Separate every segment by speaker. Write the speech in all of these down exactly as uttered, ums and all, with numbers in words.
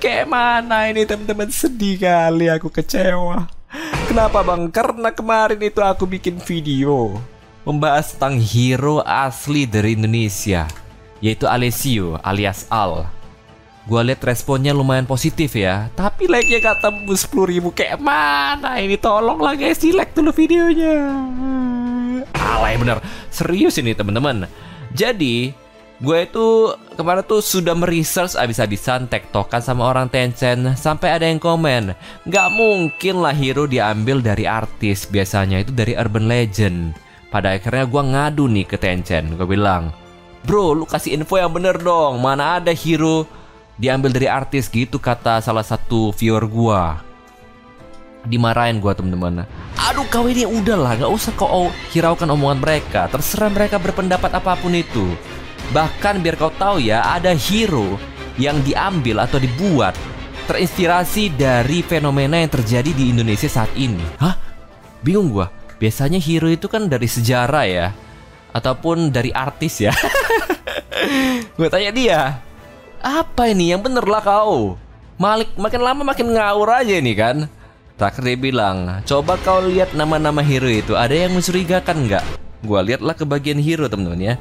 Speaker 1: Kayak mana ini teman-teman, sedih kali aku, kecewa. Kenapa bang? Karena kemarin itu aku bikin video membahas tentang hero asli dari Indonesia, yaitu Alessio alias Al. Gua lihat responnya lumayan positif ya, tapi like-nya gak tembus sepuluh ribu. Kayak mana ini, tolonglah guys, di like dulu videonya. Alay bener, serius ini teman-teman. Jadi gue itu kemarin tuh sudah meresearch abis-abisan, tektokan sama orang Tencent, sampai ada yang komen, nggak mungkin lah hero diambil dari artis, biasanya itu dari urban legend. Pada akhirnya gue ngadu nih ke Tencent, gue bilang, bro lu kasih info yang bener dong, mana ada hero diambil dari artis gitu, kata salah satu viewer gue. Dimarahin gue temen-temen. Aduh kau ini udahlah, gak usah kau hiraukan omongan mereka, terserah mereka berpendapat apapun itu. Bahkan biar kau tahu ya, ada hero yang diambil atau dibuat terinspirasi dari fenomena yang terjadi di Indonesia saat ini. Hah? Bingung gua. Biasanya hero itu kan dari sejarah ya, ataupun dari artis ya. Gue tanya dia, apa ini? Yang bener lah kau. Malik makin lama makin ngawur aja ini kan. Terakhir dia bilang, coba kau lihat nama-nama hero itu, ada yang mencurigakan nggak? Gua lihatlah ke bagian hero temen-temen ya.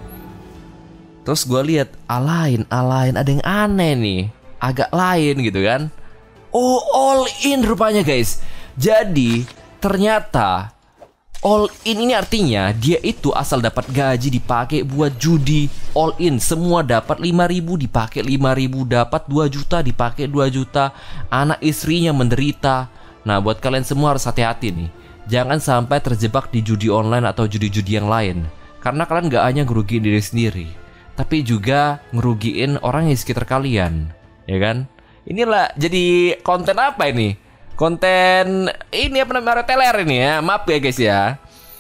Speaker 1: Terus gue lihat, alain, alain, ada yang aneh nih, agak lain gitu kan. Oh, all in rupanya guys. Jadi ternyata all in ini artinya dia itu asal dapat gaji dipakai buat judi. All in, semua dapat lima ribu dipakai lima ribu, dapat dua juta dipakai dua juta, anak istrinya menderita. Nah buat kalian semua harus hati-hati nih, jangan sampai terjebak di judi online atau judi-judi yang lain. Karena kalian gak hanya ngerugiin diri sendiri, tapi juga ngerugiin orang di sekitar kalian, ya kan? Inilah jadi konten apa ini? Konten ini apa namanya, reteler ini ya, maaf ya guys ya.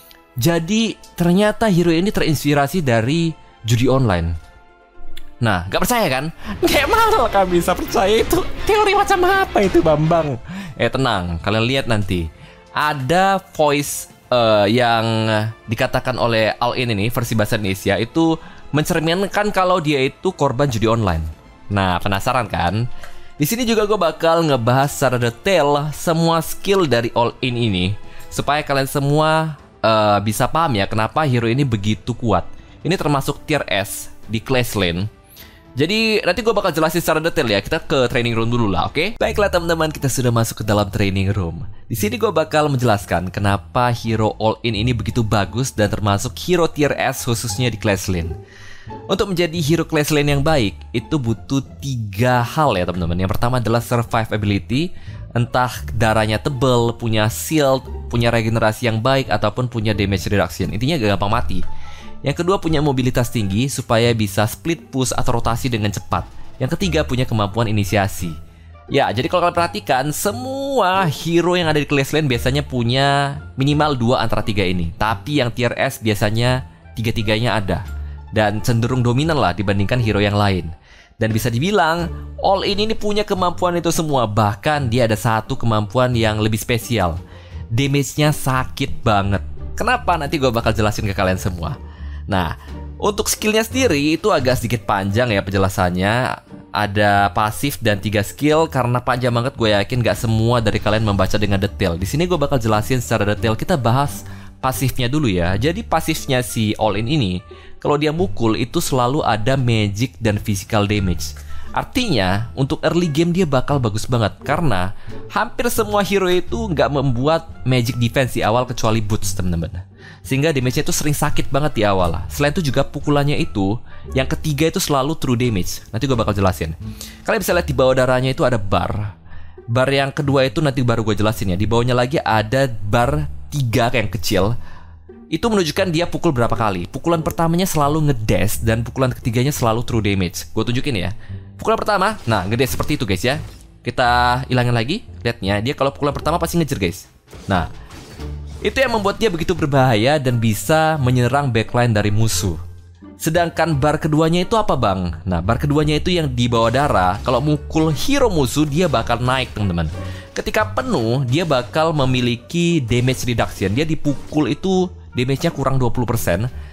Speaker 1: Jadi ternyata hero ini terinspirasi dari judi online. Nah, gak percaya kan? Kayak mana kami bisa percaya itu? Teori macam apa itu Bambang? Eh tenang, kalian lihat nanti. Ada voice uh, yang dikatakan oleh All In ini, versi bahasa Indonesia, itu mencerminkan kalau dia itu korban judi online. Nah, penasaran kan? Di sini juga gue bakal ngebahas secara detail semua skill dari All In ini, supaya kalian semua uh, bisa paham ya kenapa hero ini begitu kuat. Ini termasuk tier S di Clash Lane. Jadi nanti gue bakal jelasin secara detail ya. Kita ke training room dulu lah, oke? Okay? Baiklah teman-teman, kita sudah masuk ke dalam training room. Di sini gue bakal menjelaskan kenapa hero All In ini begitu bagus dan termasuk hero tier S khususnya di Clash Lane. Untuk menjadi hero Clash Lane yang baik, itu butuh tiga hal ya teman-teman. Yang pertama adalah survive ability. Entah darahnya tebal, punya shield, punya regenerasi yang baik, ataupun punya damage reduction. Intinya gak gampang mati. Yang kedua punya mobilitas tinggi supaya bisa split push atau rotasi dengan cepat. Yang ketiga punya kemampuan inisiasi. Ya, jadi kalau kalian perhatikan, semua hero yang ada di Clash Lane biasanya punya minimal dua antara tiga ini. Tapi yang tier S biasanya tiga-tiganya ada, dan cenderung dominan lah dibandingkan hero yang lain. Dan bisa dibilang All In ini punya kemampuan itu semua. Bahkan dia ada satu kemampuan yang lebih spesial. Damage-nya sakit banget. Kenapa? Nanti gue bakal jelasin ke kalian semua. Nah, untuk skillnya sendiri itu agak sedikit panjang ya penjelasannya. Ada pasif dan tiga skill. Karena panjang banget, gue yakin gak semua dari kalian membaca dengan detail. Di sini gue bakal jelasin secara detail. Kita bahas pasifnya dulu ya. Jadi pasifnya si All In ini, kalau dia mukul itu selalu ada magic dan physical damage. Artinya untuk early game dia bakal bagus banget, karena hampir semua hero itu nggak membuat magic defense di awal kecuali boots teman-teman. Sehingga damage-nya itu sering sakit banget di awal lah. Selain itu juga pukulannya itu, yang ketiga itu selalu true damage. Nanti gue bakal jelasin. Kalian bisa lihat di bawah darahnya itu ada bar. Bar yang kedua itu nanti baru gue jelasin ya. Di bawahnya lagi ada bar tiga yang kecil. Itu menunjukkan dia pukul berapa kali. Pukulan pertamanya selalu ngedash, dan pukulan ketiganya selalu true damage. Gue tunjukin ya. Pukulan pertama, nah ngedash seperti itu guys ya. Kita hilangin lagi. Lihatnya, dia kalau pukulan pertama pasti ngejar guys. Nah, itu yang membuat dia begitu berbahaya dan bisa menyerang backline dari musuh. Sedangkan bar keduanya itu apa bang? Nah, bar keduanya itu yang di bawah darah. Kalau mukul hero musuh dia bakal naik teman-teman. Ketika penuh dia bakal memiliki damage reduction. Dia dipukul itu damage-nya kurang dua puluh persen.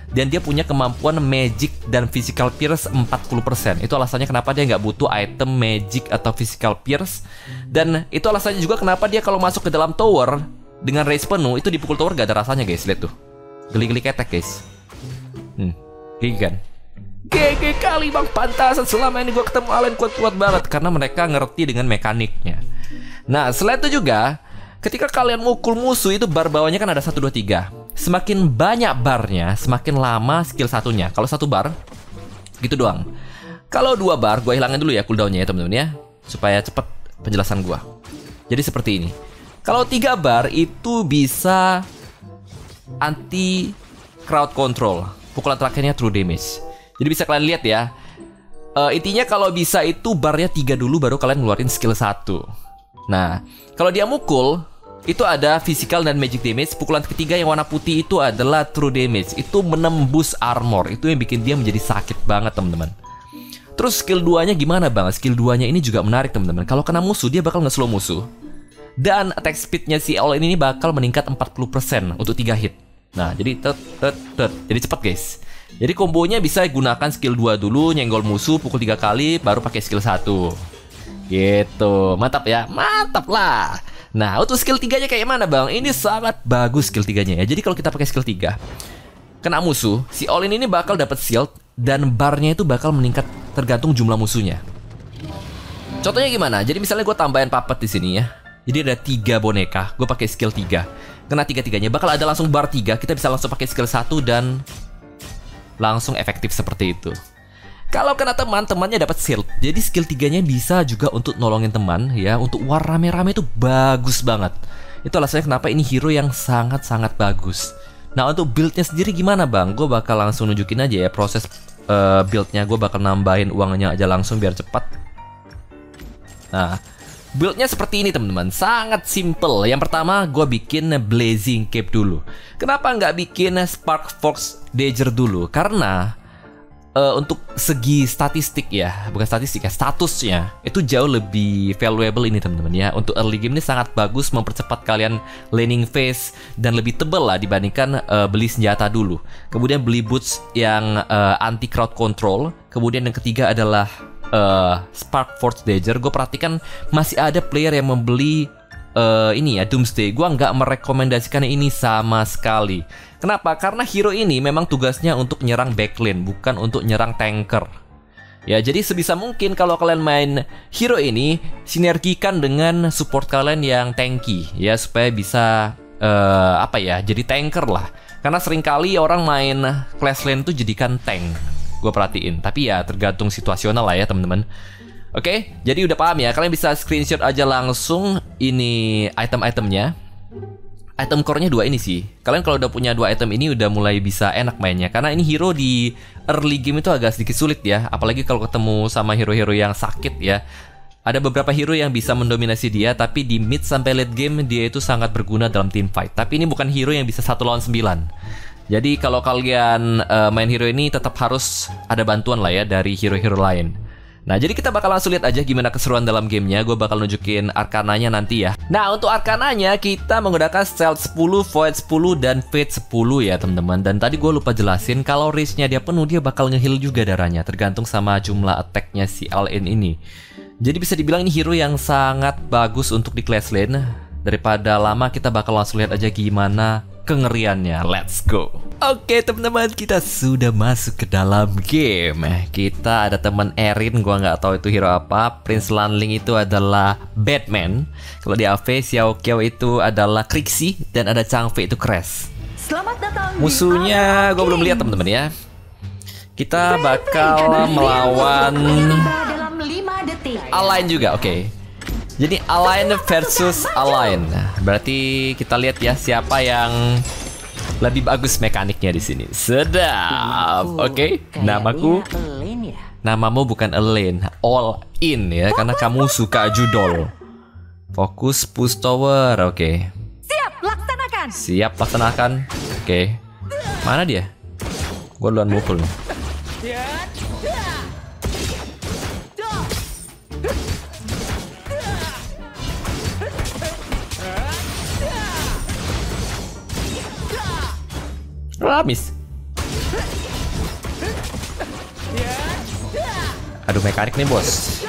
Speaker 1: Dan dia punya kemampuan magic dan physical pierce empat puluh persen. Itu alasannya kenapa dia nggak butuh item magic atau physical pierce. Dan itu alasannya juga kenapa dia kalau masuk ke dalam tower dengan raise penuh, itu dipukul tower gak ada rasanya guys. Lihat tuh, geli-geli ketek guys. Hmm, gigi kan. G G kali bang, pantasan selama ini gue ketemu alien kuat-kuat banget karena mereka ngerti dengan mekaniknya. Nah selain itu juga, ketika kalian mukul musuh itu bar bawahnya kan ada satu, dua, tiga. Semakin banyak barnya, semakin lama skill satunya. Kalau satu bar, gitu doang. Kalau dua bar, gue hilangin dulu ya cooldownnya ya teman-teman ya, supaya cepet penjelasan gue. Jadi seperti ini. Kalau tiga bar itu bisa anti crowd control. Pukulan terakhirnya true damage. Jadi bisa kalian lihat ya. Uh, intinya kalau bisa itu barnya tiga dulu baru kalian ngeluarin skill satu. Nah, kalau dia mukul itu ada physical dan magic damage. Pukulan ketiga yang warna putih itu adalah true damage. Itu menembus armor. Itu yang bikin dia menjadi sakit banget teman-teman. Terus skill dua-nya gimana bang? Skill dua-nya ini juga menarik teman-teman. Kalau kena musuh dia bakal nge-slow musuh. Dan attack speed-nya si All ini bakal meningkat empat puluh persen untuk tiga hit. Nah, jadi tet tet tet. Jadi cepat guys. Jadi kombonya bisa gunakan skill dua dulu, nyenggol musuh, pukul tiga kali, baru pakai skill satu. Gitu, mantap ya, mantap lah. Nah, untuk skill tiganya kayak mana bang? Ini sangat bagus skill tiganya ya. Jadi kalau kita pakai skill tiga, kena musuh, si All-in ini bakal dapat shield, dan barnya itu bakal meningkat tergantung jumlah musuhnya. Contohnya gimana? Jadi misalnya gue tambahin puppet di sini ya. Jadi ada tiga boneka, gue pakai skill tiga. Kena tiga-tiganya, bakal ada langsung bar tiga, kita bisa langsung pakai skill satu dan langsung efektif seperti itu. Kalau kena teman, temannya dapat shield. Jadi skill tiganya bisa juga untuk nolongin teman ya. Untuk war rame-rame itu bagus banget. Itu alasannya kenapa ini hero yang sangat-sangat bagus. Nah untuk buildnya sendiri gimana bang? Gue bakal langsung nunjukin aja ya proses uh, buildnya. Gue bakal nambahin uangnya aja langsung biar cepat. Nah buildnya seperti ini teman-teman, sangat simple. Yang pertama gue bikin Blazing Cape dulu. Kenapa nggak bikin Spark Fox Dagger dulu? Karena uh, untuk segi statistik ya, bukan statistik ya, statusnya itu jauh lebih valuable ini teman-teman ya. Untuk early game ini sangat bagus, mempercepat kalian laning phase dan lebih tebal lah dibandingkan uh, beli senjata dulu. Kemudian beli boots yang uh, anti crowd control. Kemudian yang ketiga adalah Uh, Spark Force Dagger. Gue perhatikan masih ada player yang membeli uh, ini ya Doomsday. Gue nggak merekomendasikan ini sama sekali. Kenapa? Karena hero ini memang tugasnya untuk nyerang backlane, bukan untuk nyerang tanker. Ya jadi sebisa mungkin kalau kalian main hero ini sinergikan dengan support kalian yang tanky ya, supaya bisa uh, apa ya, jadi tanker lah. Karena seringkali orang main class lane tuh jadikan tank. Gue perhatiin, tapi ya tergantung situasional lah ya teman-teman. Oke, jadi udah paham ya. Kalian bisa screenshot aja langsung ini item-itemnya. Item core-nya dua ini sih. Kalian kalau udah punya dua item ini udah mulai bisa enak mainnya. Karena ini hero di early game itu agak sedikit sulit ya. Apalagi kalau ketemu sama hero-hero yang sakit ya. Ada beberapa hero yang bisa mendominasi dia, tapi di mid sampai late game dia itu sangat berguna dalam team fight. Tapi ini bukan hero yang bisa satu lawan sembilan. Jadi kalau kalian uh, main hero ini tetap harus ada bantuan lah ya dari hero-hero lain. Nah jadi kita bakal langsung lihat aja gimana keseruan dalam gamenya. Gue bakal nunjukin arkananya nanti ya. Nah untuk arkananya kita menggunakan Stealth sepuluh, Void sepuluh, dan Fate sepuluh ya teman-teman. Dan tadi gue lupa jelasin kalau range-nya dia penuh, dia bakal nge-heal juga darahnya, tergantung sama jumlah attack-nya si All-in ini. Jadi bisa dibilang ini hero yang sangat bagus untuk di class lane. Daripada lama, kita bakal langsung lihat aja gimana kengeriannya. Let's go. Oke teman-teman, kita sudah masuk ke dalam game. Kita ada teman Erin, gua nggak tahu itu hero apa. Prince Lanling itu adalah Batman. Kalau di A V, Xiao Qiao itu adalah Krixi, dan ada Changfei itu Crash. Selamat datang. Musuhnya gue belum lihat teman-teman ya. Kita bakal melawan Align juga, oke. Okay. Jadi Align versus Align. Berarti kita lihat ya siapa yang lebih bagus mekaniknya di sini. Sedap. Oke, okay. Namaku. Namamu bukan Elaine, All In ya, karena kamu suka judol. Fokus push tower. Oke. Okay.
Speaker 2: Siap laksanakan.
Speaker 1: Siap laksanakan. Oke. Okay. Mana dia? Gue duluan mukul.
Speaker 2: Siap.
Speaker 1: Aduh, mekanik nih bos.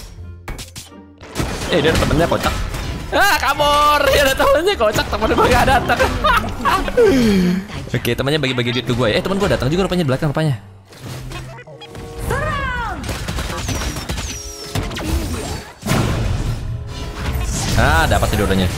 Speaker 1: Eh, dia ada temennya kocak. Ah, kabur. Dia ada temennya kocak, temennya gak datang. Oke, temannya bagi-bagi duit ke gue. Eh, teman gue datang juga rupanya di belakang rupanya. Ah, dapat nih dua-duanya.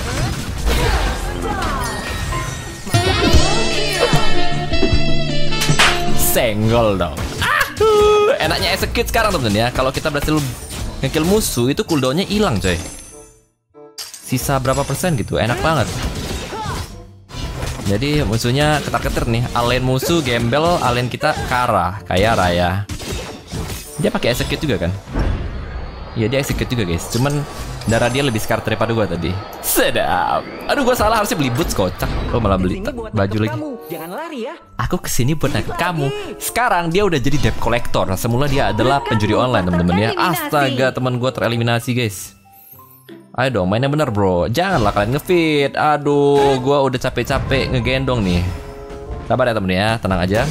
Speaker 1: Senggol dong. Aduh, enaknya execute sekarang temen-temen ya. Kalau kita berhasil nge-kill musuh itu cooldownnya hilang coy. Sisa berapa persen gitu, enak banget. Jadi musuhnya ketar-ketir nih. Alien musuh gembel, alien kita Kara, kayak Raya. Dia pakai execute juga kan? Iya, dia execute juga guys. Cuman darah dia lebih scar daripada gua tadi. Sedap. Aduh, gua salah, harusnya beli boots kocak. Lo malah beli baju lagi.
Speaker 2: Jangan lari ya.
Speaker 1: Aku kesini buat nangkep kamu. Sekarang dia udah jadi debt collector. Semula dia adalah penjudi online teman-teman ya. Astaga, teman gua tereliminasi guys. Ayo dong, mainnya bener bro. Janganlah kalian ngefit. Aduh, gua udah capek-capek ngegendong nih. Sabar ya temen ya, tenang aja.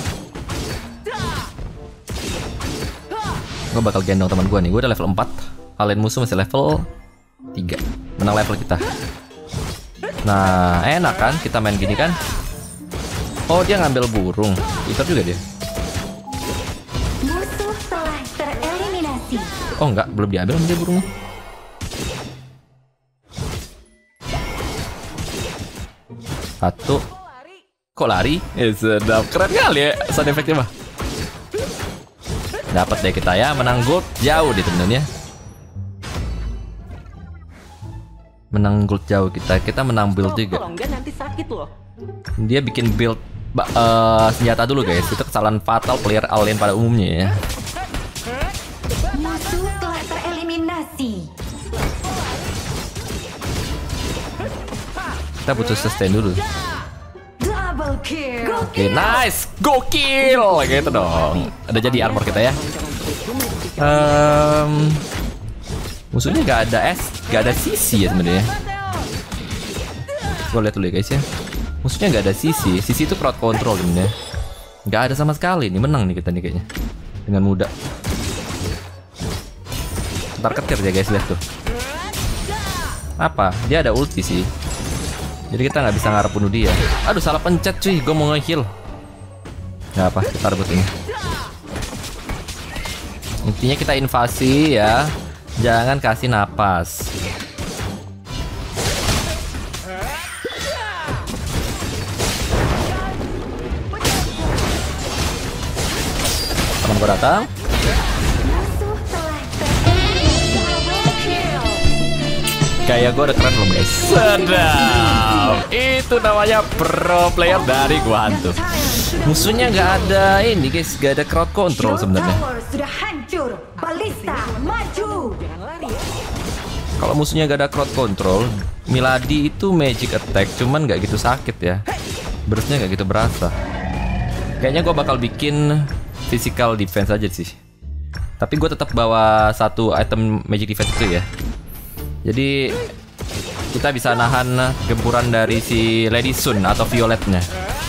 Speaker 1: Gua bakal gendong teman gua nih. Gua udah level empat. Kalian musuh masih level tiga. Menang level kita. Nah, enak kan kita main gini kan? Oh, dia ngambil burung. Itu juga dia.
Speaker 2: Musuh telah tereliminasi.
Speaker 1: Oh enggak, belum diambil sama dia burungnya. Satu. Kok lari? Eh, sedap. Keren kali ya sound effect-nya mah. Dapat deh kita ya, menang gold jauh deh temen-temen ya. Menang gold jauh kita. Kita menang build juga.
Speaker 2: Kalau enggak nanti sakit loh.
Speaker 1: Dia bikin build uh, senjata dulu guys. Itu kesalahan fatal player alien pada umumnya ya.
Speaker 2: Musuh telah tereliminasi.
Speaker 1: Kita butuh sustain dulu.
Speaker 2: Double kill.
Speaker 1: Oke, okay, nice, gokil, gitu dong. Ada jadi armor kita ya. Um, musuhnya gak ada es, gak ada sisi ya sebenarnya. Gue lihat dulu ya guys ya. Musuhnya gak ada sisi, sisi itu crowd control sebenarnya. Gak ada sama sekali nih, menang nih kita nih kayaknya dengan mudah. Ntar ketir ya guys, lihat tuh. Apa? Dia ada ulti sih. Jadi kita nggak bisa ngarep bunuh dia. Aduh, salah pencet cuy, gue mau nge-heal. Nggak apa, kita rebut ini. Intinya kita invasi ya. Jangan kasih napas. Teman gue datang. Kayak gue udah keren belum guys? Sedap. Itu namanya pro player dari gua hantu. Musuhnya nggak ada ini guys, nggak ada crowd control sebenarnya.
Speaker 2: Sudah hancur. Balista maju.
Speaker 1: Kalau musuhnya nggak ada crowd control, Milady itu magic attack, cuman nggak gitu sakit ya. Burstnya nggak gitu berasa. Kayaknya gue bakal bikin physical defense aja sih. Tapi gue tetap bawa satu item magic defense itu ya. Jadi kita bisa nahan gempuran dari si Lady Sun atau Violetnya.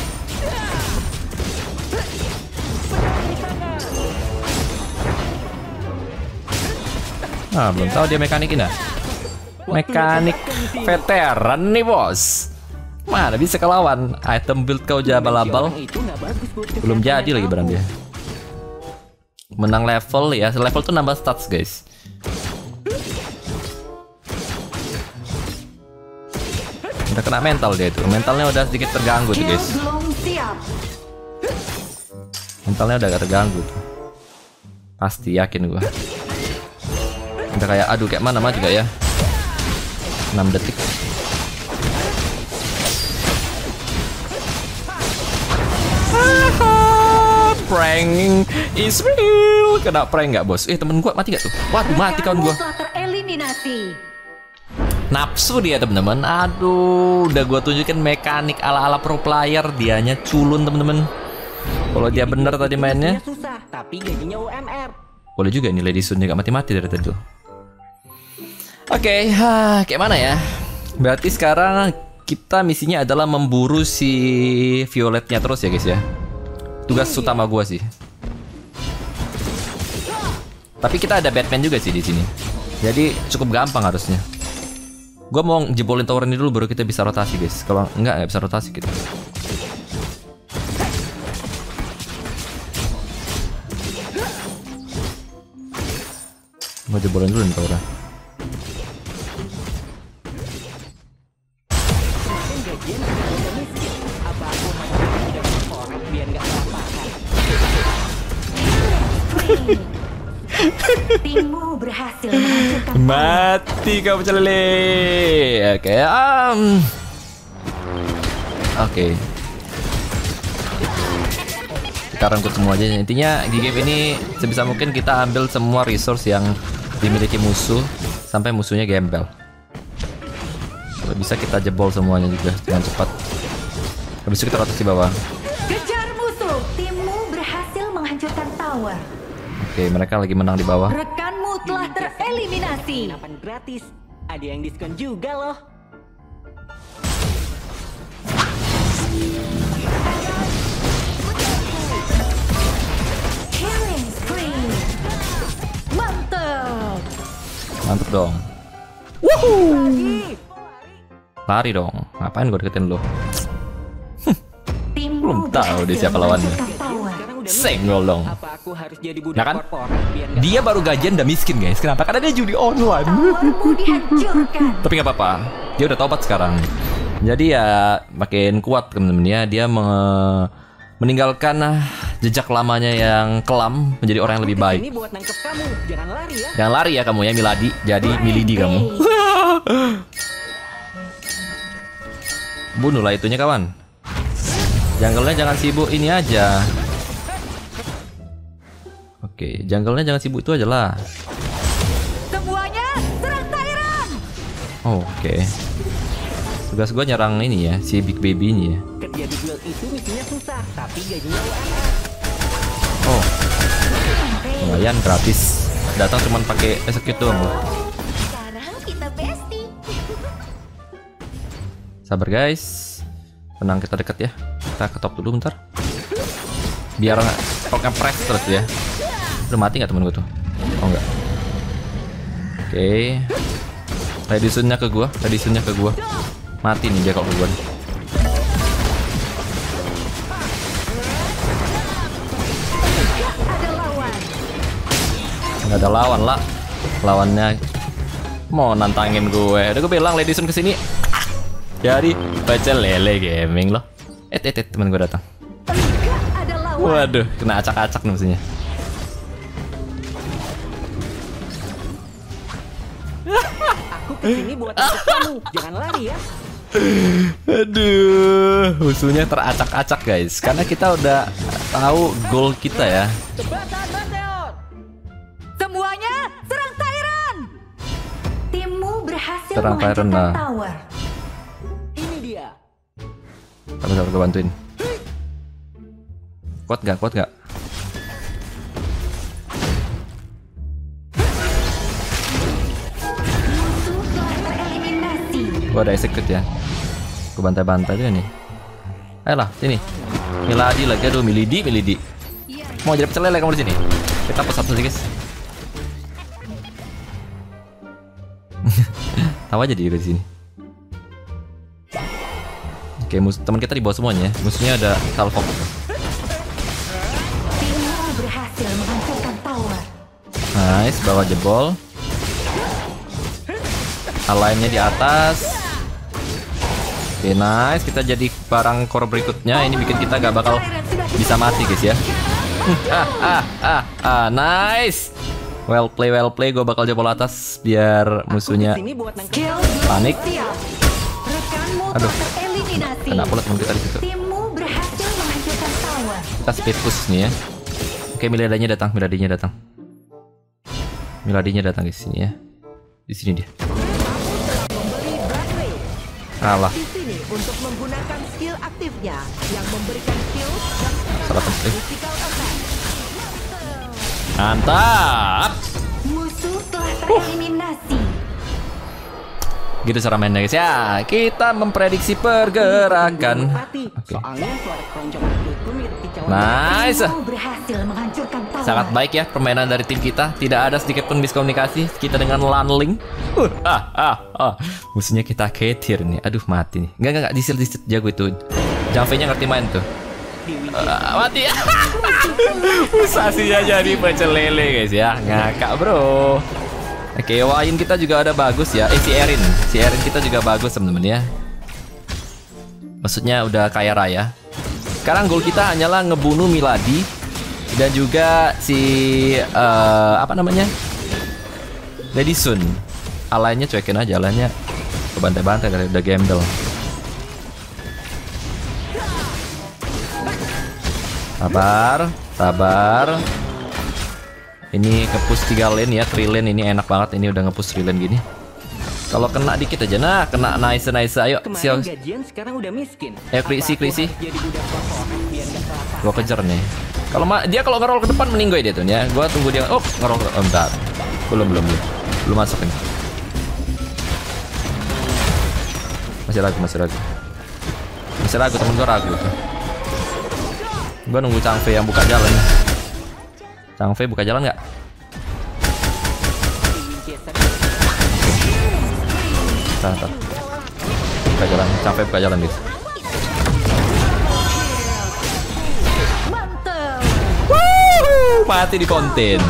Speaker 1: Nah, belum tahu dia mekanik ini. Mekanik veteran nih bos. Mana bisa kelawan item build kau jabal-abal. Belum jadi lagi barang dia. Menang level ya, level tuh nambah stats guys. Udah kena mental dia itu, mentalnya udah sedikit terganggu tuh guys. Mentalnya udah agak terganggu tuh. Pasti yakin gua. Udah kayak aduh kayak mana mah juga ya. enam detik. Prank is real. Kena prank nggak bos? Eh temen gua mati gak tuh? Waduh mati kawan gua. Nafsu dia temen-temen. Aduh, udah gua tunjukin mekanik ala-ala pro player, dianya culun temen-temen. Kalau dia bener tadi mainnya.
Speaker 2: Susah, tapi gajinya U M R.
Speaker 1: Boleh juga ini Lady Sun gak mati-mati dari tadi. Oke, okay, kayak mana ya? Berarti sekarang kita misinya adalah memburu si Violetnya terus ya guys ya. Tugas utama gua sih. Tapi kita ada Batman juga sih di sini. Jadi cukup gampang harusnya. Gua mau jebolin tower ini dulu baru kita bisa rotasi, guys. Kalau enggak nggak bisa rotasi kita. Mau jebolin dulu nih towernya.
Speaker 2: Timmu berhasil menghancurkan
Speaker 1: Mati kau celele. Oke, um. Oke. Kita rangkut semua aja. Intinya di game ini sebisa mungkin kita ambil semua resource yang dimiliki musuh sampai musuhnya gembel. Kalau bisa kita jebol semuanya juga dengan cepat. Habis itu kita rotasi bawah.
Speaker 2: kejar musuh. Timmu berhasil menghancurkan tower.
Speaker 1: Oke, mereka lagi menang di bawah.
Speaker 2: Rekanmu telah tereliminasi.
Speaker 3: Penginapan gratis. Ada yang diskon juga loh.
Speaker 2: Killing spree. Mantap.
Speaker 1: Mantap dong. Woohoo! Lari dong. Ngapain gue deketin lo?
Speaker 2: Timmu
Speaker 1: Belum tahu dia siapa lawannya.
Speaker 2: menghancurkan tower.
Speaker 3: Sekarang udah
Speaker 1: Senggol dong.
Speaker 3: Apa aku harus jadi budak
Speaker 1: Nah kan?
Speaker 3: korporat biar nggak
Speaker 1: Dia baru gajian udah miskin, guys. Kenapa? Karena dia judi online.
Speaker 2: Towermu dihancurkan.
Speaker 1: Tapi nggak apa-apa. Dia udah tobat sekarang. Jadi ya makin kuat temen-temen ya. Dia me- meninggalkan ah, jejak lamanya yang kelam menjadi orang yang lebih baik.
Speaker 3: Ini buat nangkep kamu. Jangan lari ya.
Speaker 1: Jangan lari ya kamu ya, Milady. Jadi Milady kamu. Bunuhlah itunya kawan. Jungle-nya jangan sibuk ini aja. Oke, jungle-nya jangan sibuk itu aja lah.
Speaker 2: Semuanya serang Tyrant.
Speaker 1: Oh, oke. Tugas gua nyerang ini ya, si Big Baby ini ya.
Speaker 3: Kerja di guild itu misinya susah, tapi gajinya U M R.
Speaker 1: Oh, lumayan gratis. Datang cuman pakai execute doang loh.
Speaker 2: Sekarang kita bestie.
Speaker 1: Sabar guys. Tenang, kita dekat ya. Kita ke top dulu bentar. Biar pokoknya press terus ya. Udah mati nggak temen gue tuh? Oh enggak. Oke. Ready soon-nya ke gua, ready soon-nya ke gua. Mati nih dia kalau ke gua.
Speaker 2: Ada lawan.
Speaker 1: Nggak ada lawan lah. Lawannya mau nantangin gue. Udah gue bilang ready soon kesini. Jadi baca lele gaming loh. Eh, eh, eh temen gue datang.
Speaker 2: Enggak ada lawan.
Speaker 1: Waduh, kena acak-acak nih mesinnya.
Speaker 3: Aku kesini buat nangkep kamu. Jangan lari ya.
Speaker 1: Aduh, musuhnya teracak-acak guys. Karena kita udah tahu goal kita ya.
Speaker 3: Jembatan Meteor.
Speaker 2: Semuanya serang Tyrant. Timmu berhasil
Speaker 1: Serang Tyrant,
Speaker 2: menghancurkan
Speaker 1: nah.
Speaker 2: tower.
Speaker 3: Ini dia.
Speaker 1: Sabar sabar gue bantuin. Kuat gak? Kuat gak?
Speaker 2: Musuh telah tereliminasi.
Speaker 1: Gue ada execute ya. Gue bantai-bantai dia nih. Ayolah, sini. Milady lagi, aduh Milady, Milady. Mau jadi pecel lele kamu di sini. Kita pesan satu sih guys. Tahu aja dia di sini. Oke, mus teman kita di bawah semuanya. Musuhnya ada Salfok.
Speaker 2: Timmu berhasil menghancurkan tower.
Speaker 1: Nice, bawa jebol. Lainnya di atas. Oke, nice. Kita jadi barang core berikutnya. Ini bikin kita gak bakal bisa mati guys ya. ah, ah, ah, ah, nice. Well play, well play. Gue bakal jebol atas biar musuhnya
Speaker 3: Kesini buat nangkep.
Speaker 2: Skill
Speaker 1: panik.
Speaker 2: siap. Rekanmu
Speaker 1: Aduh.
Speaker 2: telah tereliminasi.
Speaker 1: Kena pula teman kita di situ.
Speaker 2: Timmu berhasil menghancurkan tower.
Speaker 1: Kita speed push nih ya. Oke, Miladinya datang, Miladinya datang. Miladinya datang di sini ya. Di sini dia.
Speaker 3: Membeli Bradley.
Speaker 1: Kalah.
Speaker 3: Di sini untuk menggunakan skill aktifnya yang memberikan skill dan
Speaker 1: Salah penting.
Speaker 3: physical effect.
Speaker 1: Mantap.
Speaker 2: Musuh telah tereliminasi.
Speaker 1: Gitu cara mainnya guys ya. Kita memprediksi pergerakan.
Speaker 3: Merpati.
Speaker 1: Oke.
Speaker 3: Soalnya suara keroncongan perutku mirip kicauan.
Speaker 1: Nice.
Speaker 2: Timmu berhasil menghancurkan tower.
Speaker 1: Sangat baik ya permainan dari tim kita. Tidak ada sedikit pun miskomunikasi kita dengan Lanling. Uh, ah, ah, ah. Musuhnya kita ketir nih. Aduh mati nih. Enggak enggak enggak disil disil jago itu. Jangfe-nya ngerti main tuh. Uh, mati ya. Musasinya jadi pecel lele guys ya. Ngakak bro. Oke, Wain kita juga ada bagus ya. Eh si Erin, si Erin kita juga bagus teman-teman ya. Maksudnya udah kaya raya. Sekarang goal kita hanyalah ngebunuh Milady dan juga si uh, apa namanya? Lady Sun. Alainya cuekin aja, alainya kebantai-bantai dari udah gembel. Sabar, sabar. Ini nge-push tiga lane ya, three lane ini enak banget. Ini udah nge-push three lane gini. Kalau kena dikit aja, nah kena nice nice. Ayo, sial.
Speaker 3: Kemarin gajian sekarang udah miskin.
Speaker 1: Ayo krisi
Speaker 3: Apa aku
Speaker 1: krisi.
Speaker 3: harus jadi budak pokok biar nggak kelaparan?
Speaker 1: Gua kejar nih. Kalau ma- dia kalau ngerol ke depan mending gue dia tuh ya. Gua tunggu dia. Oh, ngerol ke oh, bentar. Belum belum belum. Belum masuk ini. Masih ragu, masih ragu. Masih ragu, temen gua ragu tuh. Gua nunggu Changfei yang buka jalan. Changfei buka jalan nggak? Tahan, tahan. Buka jalan, Changfei buka jalan guys.
Speaker 2: Mantap.
Speaker 1: Wuh, mati di konten.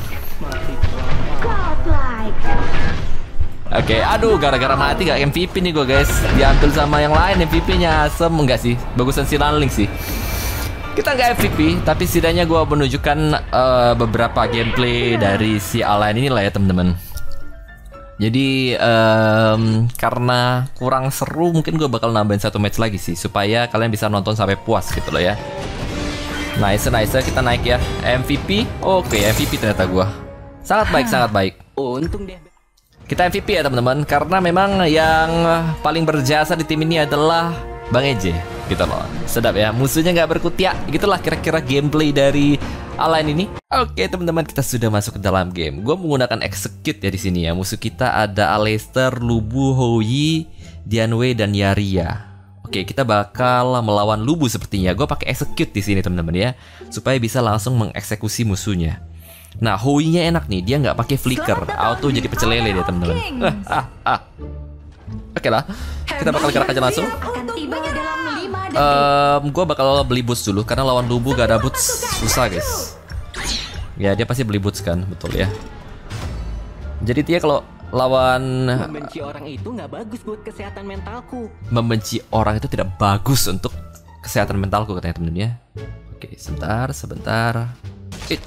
Speaker 2: Godlike.
Speaker 1: Oke, aduh gara-gara mati gak M V P nih gue guys. Diambil sama yang lain M V P-nya asem enggak sih? Bagusan si Lanling sih. Kita nggak M V P, tapi setidaknya gue menunjukkan uh, beberapa gameplay dari si Alain ini lah ya teman-teman. Jadi um, karena kurang seru, mungkin gue bakal nambahin satu match lagi sih supaya kalian bisa nonton sampai puas gitu loh ya. Nice, nice, kita naik ya M V P. Oke, M V P ternyata gue. Sangat baik, sangat baik.
Speaker 3: Untung deh.
Speaker 1: Kita M V P ya teman-teman, karena memang yang paling berjasa di tim ini adalah Bang Eje, gitu loh. Sedap ya, musuhnya nggak berkutia. Gitulah kira-kira gameplay dari Alain ini. Oke teman-teman, kita sudah masuk ke dalam game. Gue menggunakan execute ya di sini ya. Musuh kita ada Aleister, Lubu, Houyi, Dianwei dan Yaria. Oke, kita bakal melawan Lubu sepertinya. Gue pakai execute di sini teman-teman ya, supaya bisa langsung mengeksekusi musuhnya. Nah, Houyi-nya enak nih, dia nggak pakai flicker, auto jadi pecel lele deh teman-teman. Ah, ah. Oke lah, kita bakal gerak aja langsung.
Speaker 2: Akan tibanya dalam lima detik.
Speaker 1: Um, gue bakal beli boots dulu karena lawan Lubu gak ada boots susah guys. Ya dia pasti beli boots kan, betul ya. Jadi dia kalau lawan
Speaker 3: Membenci orang itu nggak bagus buat kesehatan mentalku.
Speaker 1: membenci orang itu tidak bagus untuk kesehatan mentalku katanya temen-temen ya. Oke sebentar sebentar. It.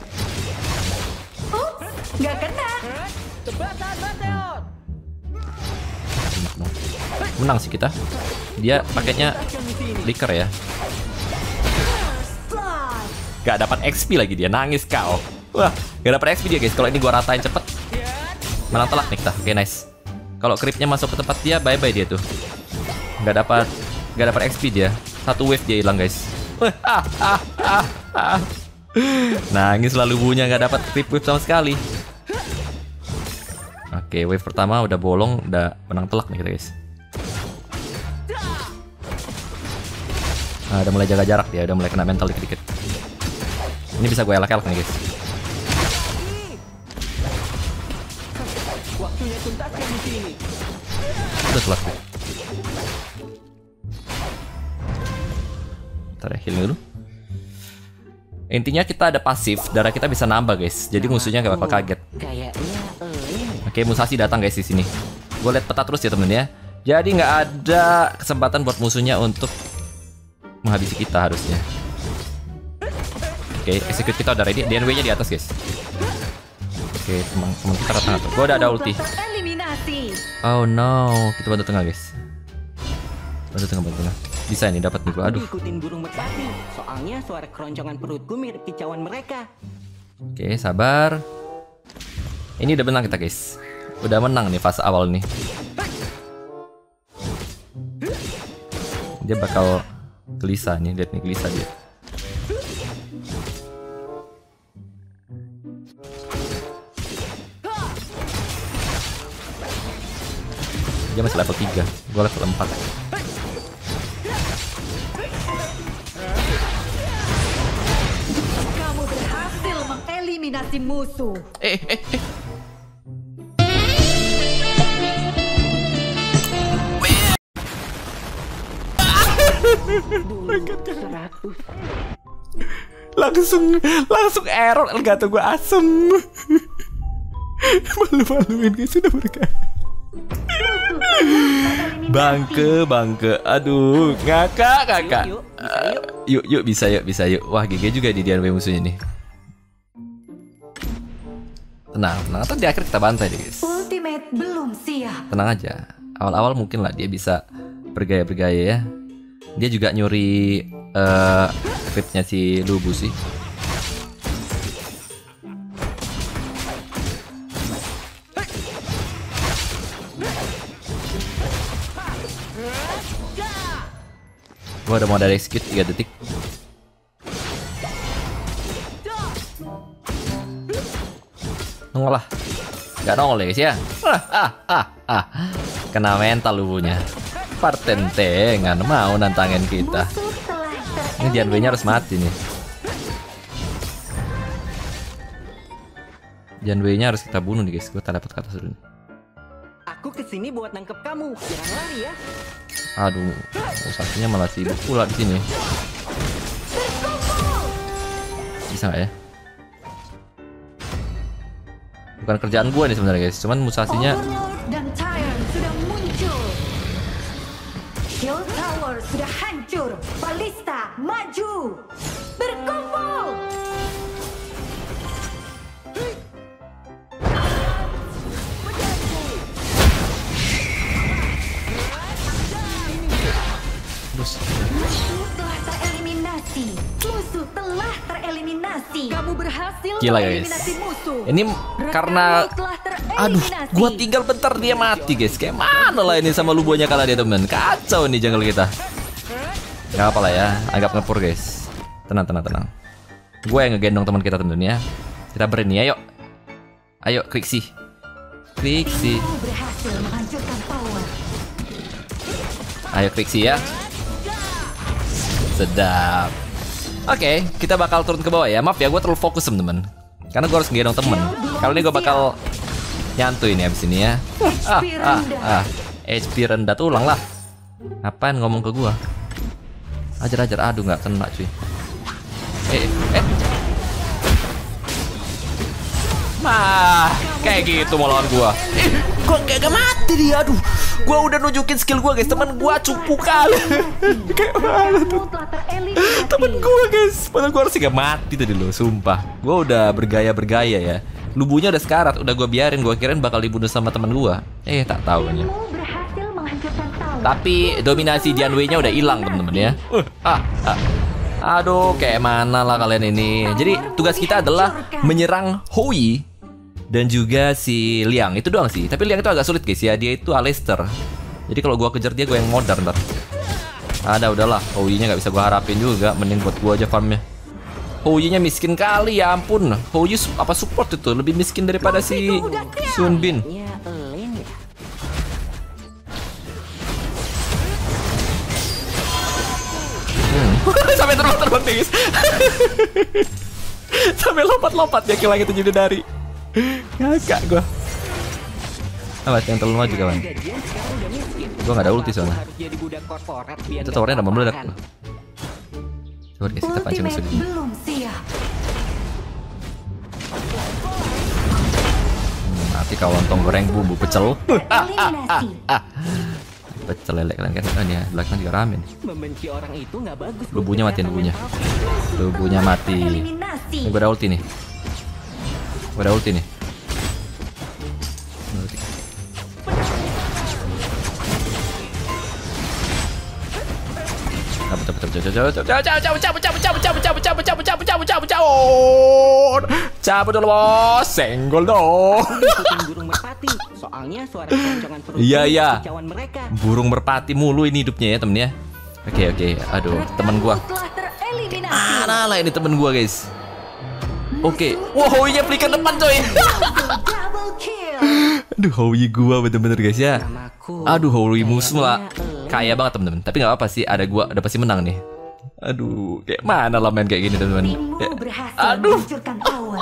Speaker 2: Nggak kena.
Speaker 1: Menang sih kita. Dia paketnya flicker ya. Gak dapat X P lagi dia, nangis kau. Wah, gak dapat X P dia guys. Kalau ini gua ratain cepet. Menang telak nih kita. Oke nice. Kalau creepnya masuk ke tempat dia, bye bye dia tuh. Gak dapat, gak dapat X P dia. Satu wave dia hilang guys. Ah, ah, ah, ah. Nangis lalu bunya gak dapat creep wave sama sekali. Oke, wave pertama udah bolong, udah menang telak nih kita guys. Nah, udah mulai jaga jarak dia, udah mulai kena mental dikit-dikit. Ini bisa gue elak-elak nih guys.
Speaker 3: Waktunya tuntaskan di sini.
Speaker 1: Udah telat gue. Ntar ya, healing dulu. Intinya kita ada pasif, darah kita bisa nambah guys. Jadi musuhnya gak bakal kaget.
Speaker 3: Kayaknya eh.
Speaker 1: Oke, Musashi datang guys di sini. Gue liat peta terus ya temen ya. Jadi nggak ada kesempatan buat musuhnya untuk menghabisi kita harusnya. Oke, execute kita udah ready. D N W-nya di atas guys. Oke, teman teman kita datang tuh. Gue udah ada ulti.
Speaker 2: Eliminasi.
Speaker 1: Oh no, kita bantu tengah guys. Bantu tengah, bantu tengah. Bisa ini dapat nih gue. Aduh.
Speaker 3: Ikutin burung merpati. Soalnya suara keroncongan perutku mirip kicauan mereka.
Speaker 1: Oke, sabar. Ini udah menang kita guys. Udah menang nih fase awal nih. Dia bakal gelisah nih, lihat nih gelisah dia. Dia masih level tiga, gue level empat.
Speaker 2: Kamu berhasil mengeliminasi musuh.
Speaker 1: Eh, eh, eh. langsung langsung error Elgato gue asem. Malu-maluin guys, sudah berkali. Bangke, bangke. Aduh, ngakak, ngakak.
Speaker 3: Yuk, yuk,
Speaker 1: Uh, yuk, yuk, bisa yuk, bisa yuk. Wah, G G juga di D N W musuhnya nih. Tenang, tenang. Ntar di akhir kita bantai deh guys.
Speaker 2: Ultimate belum siap.
Speaker 1: Tenang aja. Awal-awal mungkin lah dia bisa bergaya-bergaya ya. Dia juga nyuri uh, critnya si Lubu sih. Gua udah mau dari execute tiga detik. Nongol lah. Gak nongol ya guys ya. Ah, ah, ah, ah. Kena mental lubunya. Partentengan mau nantangin kita.
Speaker 2: Musuh telah
Speaker 1: Ini Janwei-nya harus mati nih. Janwei-nya harus kita bunuh nih guys. Gue teleport ke atas dulu nih.
Speaker 3: Aku kesini buat nangkep kamu. Jangan lari ya.
Speaker 1: Aduh, musasinya malah sibuk pula di sini. Bisa nggak ya? Bukan kerjaan gue nih sebenarnya guys, cuman musasinya.
Speaker 2: Overlord dan Tyrant sudah muncul. Shield Tower sudah hancur. Ballista maju. Berkumpul. Musuh telah tereliminasi. Musuh telah tereliminasi. Kamu berhasil
Speaker 1: Gila, guys.
Speaker 2: mengeliminasi musuh.
Speaker 1: Ini karena,
Speaker 2: Rekanmu telah
Speaker 1: aduh,
Speaker 2: tereliminasi.
Speaker 1: gua tinggal bentar dia mati guys. Kayak mana lah ini sama lubunya kalah dia temen. Kacau nih jungle kita. Gak apa lah ya, anggap ngepur guys. Tenang, tenang, tenang. Gue yang ngegendong teman kita temen ya. Kita berani, ayo. Ayo, Krixi. Krixi.
Speaker 2: Kamu berhasil menghancurkan tower.
Speaker 1: Ayo Krixi ya. Sedap. Oke, kita bakal turun ke bawah ya. Maaf ya, gue terlalu fokus temen-temen. Karena gue harus ngegendong temen. Kali ini gue bakal nyantuy nih abis ini ya. Ah, ah, ah. H P rendah tuh ulang lah. Ngapain ngomong ke gue? Ajar-ajar, aduh nggak kena cuy. Eh, eh. Nah, kayak gitu mau lawan gua. Eh, gua kayak gak mati dia, aduh. Gua udah nunjukin skill gua guys, teman gua cupu kali. Kayak mana tuh?
Speaker 2: Kamu telah tereliminasi.
Speaker 1: Temen gua guys, padahal gua harus gak mati tadi loh, sumpah. Gua udah bergaya-bergaya ya. Lubunya udah sekarat, udah gua biarin, gua kirain bakal dibunuh sama temen gua. Eh, tak taunya.
Speaker 2: Kamu berhasil menghancurkan tower.
Speaker 1: Tapi dominasi Janwei-nya udah hilang temen-temen ya. Uh, ah, ah. Aduh, kayak mana lah kalian ini. Jadi tugas kita adalah menyerang Hou dan juga si Liang. Itu doang sih. Tapi Liang itu agak sulit guys ya. Dia itu Aleister. Jadi kalau gua kejar dia, gua yang modar ntar. Ada udahlah. Hou-nya nggak bisa gua harapin juga. Mending buat gua aja farmnya. Hou-nya miskin kali ya ampun. Hou apa support itu lebih miskin daripada si Sun Bin.
Speaker 3: Ya, elen ya.
Speaker 1: Sampai terbang-terbang nih guys. Sampai lompat-lompat ya kilang itu jadi dari. Ngakak gua. Awas yang terlalu maju kawan.
Speaker 3: Gajian sekarang udah miskin.
Speaker 1: Gua gak ada ulti soalnya.
Speaker 3: Harus jadi budak korporat biar
Speaker 1: Itu towernya udah mau meledak
Speaker 3: kelaparan.
Speaker 1: tuh. Coba guys kita pancing musuh
Speaker 2: Ultimate
Speaker 1: ini.
Speaker 2: belum siap.
Speaker 1: Hmm, Nanti kau lontong goreng bumbu pecel.
Speaker 2: Eliminasi.
Speaker 1: Pecel lele kalian kan. Oh ini ya, belakang juga rame nih.
Speaker 3: Membenci orang itu nggak bagus. buat
Speaker 1: Lubunya mati,
Speaker 3: kesehatan
Speaker 1: lubunya.
Speaker 3: mental.
Speaker 1: Lubunya mati.
Speaker 2: Eliminasi.
Speaker 1: Ini gua ada ulti nih. Gua ada ulti nih. Ulti. Cabut, cabut, cabut, cabut, cabut, cabut, cabut, cabut, cabut, cabut, cabut, cabut, cabut, cabut, cabut, cabut, cabut, cabut, cabut, cabut dulu bos, senggol dong.
Speaker 3: Ikutin burung merpati. Soalnya suara keroncongan perut
Speaker 1: Iya, iya.
Speaker 3: kicauan mereka.
Speaker 1: Burung merpati mulu ini hidupnya ya temen ya. Oke oke, aduh temen gua.
Speaker 2: Telah tereliminasi.
Speaker 1: Mana lah ini temen gua guys. Oke, wow, iya flicker depan coy.
Speaker 2: Double kill.
Speaker 1: Aduh, Howie gua bener-bener guys ya. Aduh, Howie musuh lah. Kaya banget temen-temen. Tapi nggak apa sih, ada gua udah pasti menang nih. Aduh, kayak mana lah main kayak gini temen-temen.
Speaker 2: Timmu berhasil
Speaker 1: Aduh.
Speaker 2: menghancurkan tower.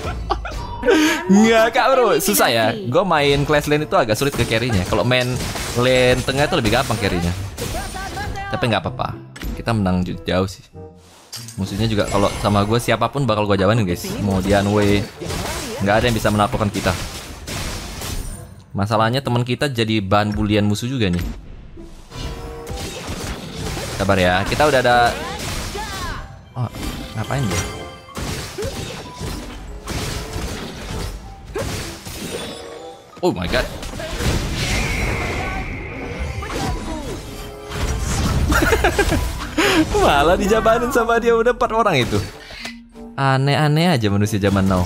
Speaker 1: Nggak kak bro, susah ya. Gue main class lane itu agak sulit ke carry-nya. Kalau main lane tengah itu lebih gampang carry-nya. Tapi nggak apa-apa, kita menang jauh sih. Musuhnya juga kalau sama gue siapapun bakal gue jawabin guys. Mau Dianwei, nggak ada yang bisa menaklukkan kita. Masalahnya teman kita jadi bahan bulian musuh juga nih. Sabar ya, kita udah ada. Oh, ngapain dia? Oh my god. Malah dijabanin sama dia, udah empat orang itu. Aneh-aneh aja manusia zaman now.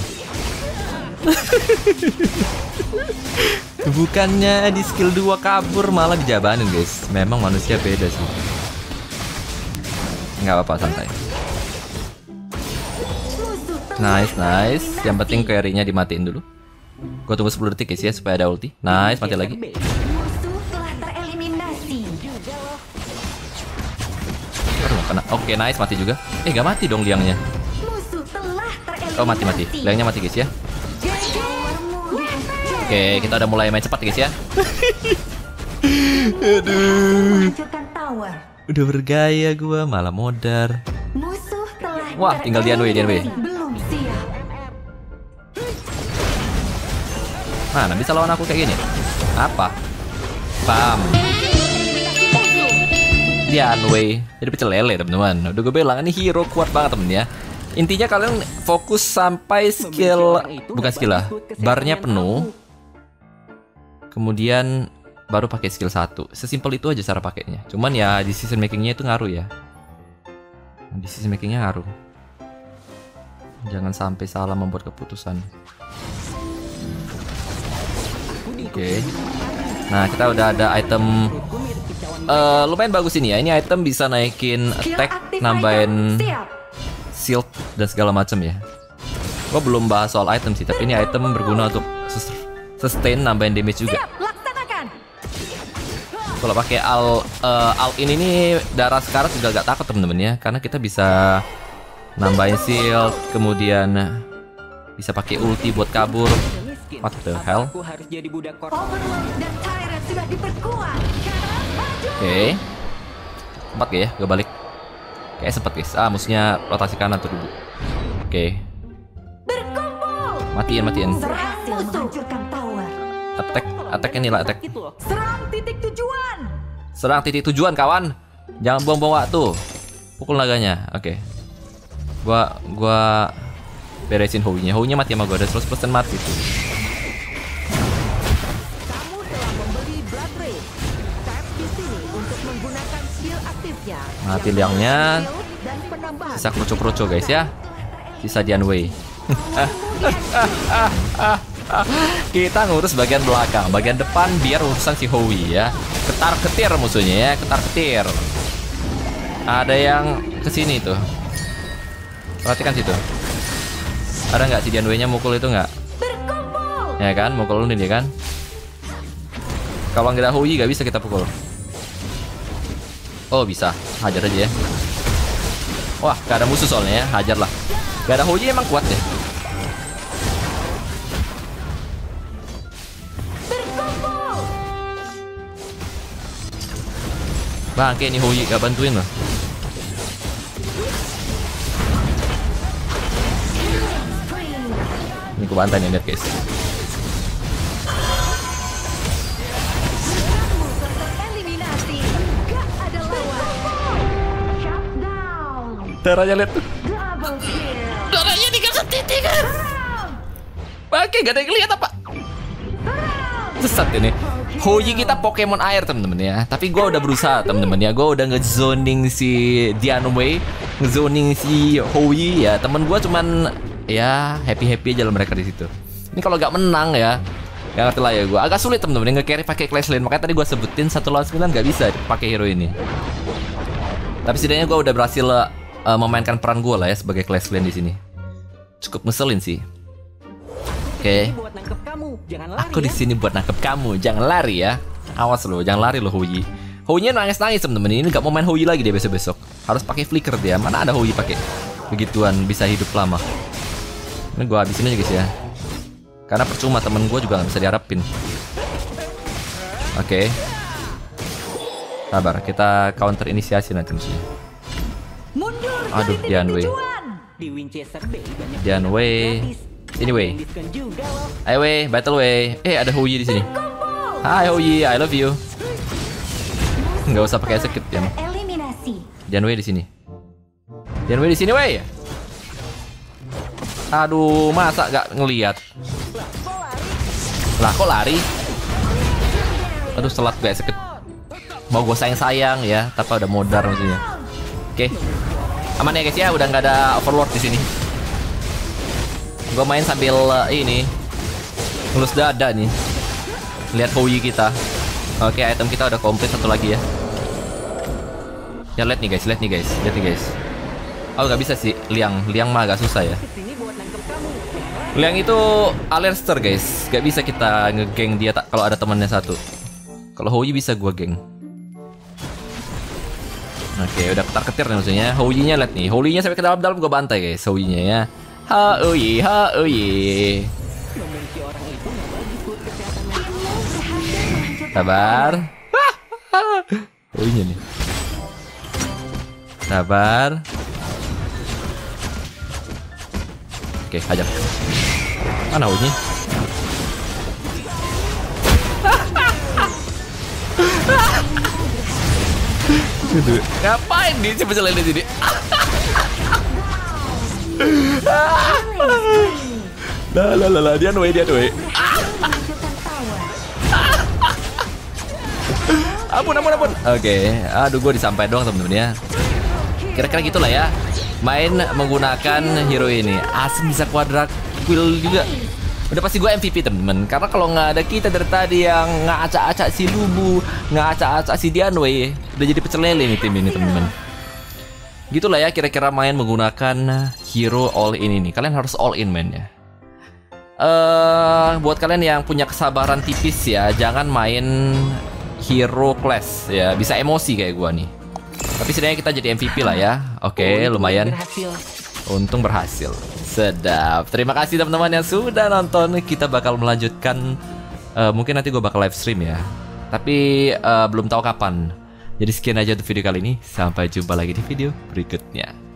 Speaker 1: Bukannya di skill dua kabur malah dijabanin guys. Memang manusia beda sih. Nggak apa-apa, santai. Nice, nice. Yang penting carry-nya dimatiin dulu. Gue tunggu sepuluh detik guys ya supaya ada ulti. Nice, mati lagi.
Speaker 2: Musuh telah tereliminasi.
Speaker 1: Aduh, kena. Oke, nice, mati juga. Eh, gak mati dong liangnya.
Speaker 2: Musuh telah tereliminasi.
Speaker 1: Oh, mati-mati. Liangnya mati guys ya. Oke, kita udah mulai main cepat guys ya. Aduh.
Speaker 2: Menghancurkan tower.
Speaker 1: Udah bergaya gua, malah modar.
Speaker 2: Musuh telah
Speaker 1: Wah, tinggal Dianwei, Dianwei.
Speaker 2: belum siap.
Speaker 1: Mana bisa lawan aku kayak gini? Apa? Bam. Dianwei. Jadi pecel lele teman-teman. Udah gue bilang ini hero kuat banget temen ya. Intinya kalian fokus sampai skill, bukan skill lah, barnya penuh. Kemudian baru pakai skill satu. Sesimpel itu aja cara pakainya. Cuman ya decision makingnya itu ngaruh ya. Decision makingnya ngaruh. Jangan sampai salah membuat keputusan. Oke. Okay. Nah, kita udah ada item uh, lumayan bagus ini ya. Ini item bisa naikin attack, nambahin shield dan segala macam ya. Gua belum bahas soal item sih, tapi ini item berguna untuk sustain, nambahin damage juga. Kalau pakai al uh, al ini nih darah sekarat juga gak takut temen-temen ya, karena kita bisa nambahin shield, kemudian bisa pakai ulti buat kabur. What the hell? Oke, okay. Sempat gak ya? Gue balik. Kayak sempat guys. Ah, musuhnya rotasi kanan tuh dulu. Oke. Okay. Matiin, matiin. Attack, attack ini lah, attack.
Speaker 3: Serang titik tujuan.
Speaker 1: Serang titik tujuan, kawan. Jangan buang-buang waktu. Pukul naganya. Oke. Okay. Gua, gua beresin Howie-nya. Howie-nya mati sama gua. Udah seratus persen mati tuh.
Speaker 3: Kamu telah membeli Blood Ray. Tap di sini untuk menggunakan skill aktifnya.
Speaker 1: Mati liangnya.
Speaker 3: Dan penambahan.
Speaker 1: Sisa kroco-kroco guys ya. Sisa Dianwei. Kita ngurus bagian belakang, bagian depan biar urusan si Howie ya. Ketar-ketir musuhnya ya, ketar-ketir. Ada yang kesini tuh. Perhatikan situ. Ada nggak si Dianwei-nya mukul itu nggak? Ya kan, mukul ini dia kan. Kalau nggak ada Howie nggak bisa kita pukul. Oh bisa, hajar aja ya. Wah, gak ada musuh soalnya ya, hajar lah. Gak ada Howie emang kuat deh. Bangke nih Howie gak bantuin loh. Ini gue bantai nih, lihat guys. Darahnya lihat tuh. Darahnya tinggal setitik kan. Bangke gak ada yang lihat apa. Sesat ini. Howie kita Pokemon air temen-temen ya. Tapi gue udah berusaha temen-temen ya. Gue udah ngezoning si Dianwei, ngezoning si Howie ya. Temen gue cuman ya happy-happy aja lah mereka di situ. Ini kalau gak menang ya, gak ngerti lah ya gue. Agak sulit temen-temen nge-carry pakai class lane. Makanya tadi gue sebutin satu lawan sembilan gak bisa pakai hero ini. Tapi setidaknya gue udah berhasil uh, memainkan peran gue lah ya sebagai class lane di sini. Cukup ngeselin sih. Oke. Okay.
Speaker 3: Jangan lari
Speaker 1: Aku di
Speaker 3: ya.
Speaker 1: sini buat nangkep kamu. Jangan lari ya. Awas lo, jangan lari lo Houyi. Houyi nangis-nangis temen-temen. Ini nggak mau main Houyi lagi dia besok-besok. Harus pakai flicker dia. Mana ada Houyi pakai begituan bisa hidup lama. Ini gua habisin aja guys ya. Karena percuma temen gua juga nggak bisa diharapin. Oke. Sabar, kita counter inisiasi nanti musuhnya.
Speaker 2: Mundur
Speaker 1: Aduh,
Speaker 2: dari titik
Speaker 1: Dianwei.
Speaker 2: tujuan.
Speaker 3: Di Winchester Bay banyak
Speaker 1: Dianwei.
Speaker 3: gratis.
Speaker 1: Sini weh.
Speaker 3: Diskon juga loh.
Speaker 1: Ayo weh, battle weh. Eh ada Houyi di sini. Hai Houyi, I love you. Nggak usah pakai skip ya.
Speaker 2: Eliminasi.
Speaker 1: Dianwei di sini. Dianwei di sini weh. Aduh, masa nggak ngelihat? Lah kok lari? Aduh, selat gue skip. Mau gue sayang-sayang ya, tapi udah modar maksudnya. Oke. Aman ya guys ya, udah nggak ada overlord di sini. Gue main sambil uh, ini ngelus dada nih. Lihat Houyi kita. Oke, item kita udah komplit satu lagi ya. Ya lihat nih guys, lihat nih guys, lihat nih guys. Oh nggak bisa sih, liang, liang mah agak susah ya.
Speaker 3: Kesini buat nangkep kamu.
Speaker 1: Liang itu alerster guys, nggak bisa kita ngegeng dia tak kalau ada temannya satu. Kalau Houyi bisa gua geng. Oke, udah ketar-ketir nih maksudnya. Houyi-nya lihat nih, Houyi-nya sampai ke dalam-dalam gua bantai guys, Houyi-nya ya. Ha Houyi, ha Houyi.
Speaker 3: Memiliki orang itu nggak bagus buat kesehatan mental.
Speaker 2: Timmu berhasil menghancurkan
Speaker 1: Sabar. Houyi-nya nih. Sabar. Oke, hajar. Mana Houyi? Ngapain dia coba selain di sini? Lah lah lah lah, dia noe dia noe.
Speaker 2: menghancurkan tower.
Speaker 1: Ampun ampun ampun. Oke, aduh gue disampai doang temen-temen ya. Kira-kira gitulah ya. Main menggunakan hero ini. Asem bisa kuadrat kill juga. Udah pasti gue M V P temen-temen. Karena kalau nggak ada kita dari tadi yang ngacak-acak si Lubu, ngacak-acak si Dianwei, udah jadi pecel lele nih tim ini temen-temen. Gitulah ya kira-kira main menggunakan hero all in ini. Kalian harus all in man ya. Eh, buat kalian yang punya kesabaran tipis ya, jangan main hero class ya. Bisa emosi kayak gua nih. Tapi setidaknya kita jadi M V P lah ya. Oke, lumayan.
Speaker 3: Berhasil.
Speaker 1: Untung berhasil. Sedap. Terima kasih teman-teman yang sudah nonton. Kita bakal melanjutkan. eh, Mungkin nanti gue bakal live stream ya. Tapi eh, belum tahu kapan. Jadi sekian aja untuk video kali ini. Sampai jumpa lagi di video berikutnya.